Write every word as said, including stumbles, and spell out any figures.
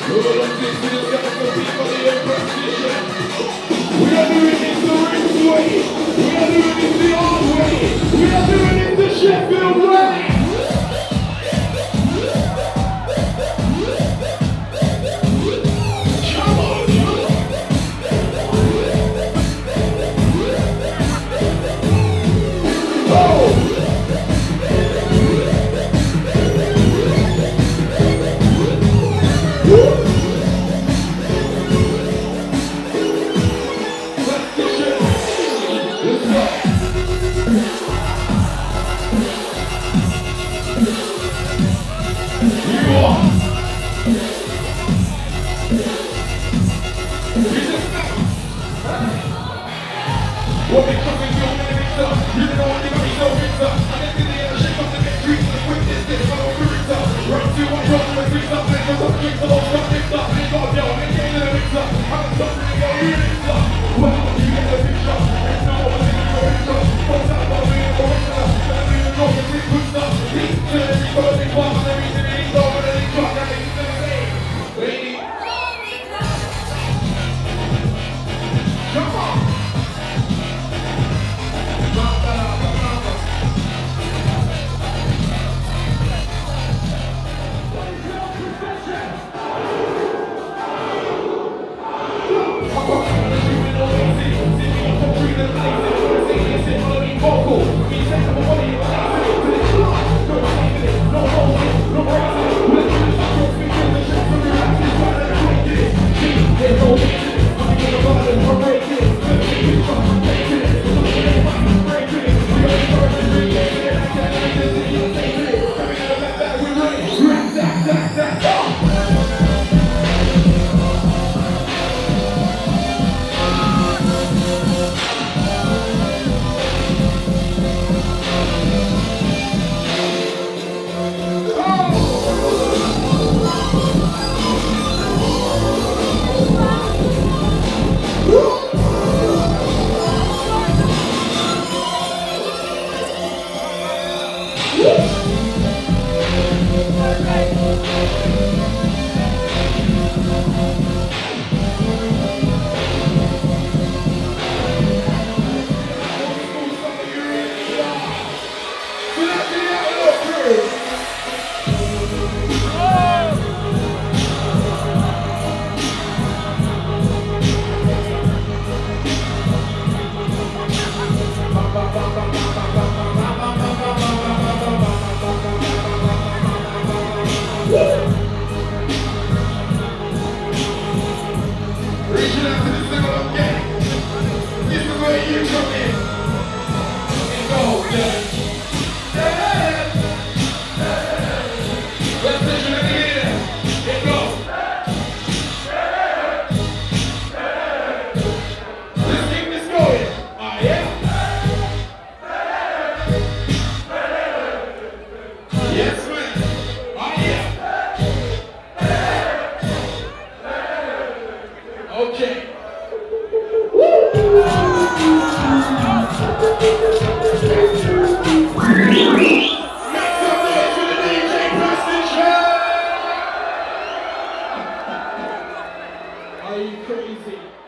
We are doing it the right way. We are doing it the hard way. We are doing it the Sheffield way. Come on, come on. Oh! What they coming to when they mix up? You know what they got me so mixed up. I get to the end, shake up the next street, and quickness, this, I'm over it up. Run two, one, drop, and three, stop, and go, drink the whole stuff, mix up, and go, yo, and get in the mix up. I'm a tough, and go, you mix up. Well, you get the picture, and no one is in your intro. What's up, I'll be in the original, and I'm in the north, and we put stuff. Heat to everybody, bomb, and everything, and it's over, and it's drop, and it's the same. Lady. Come on. Are you crazy?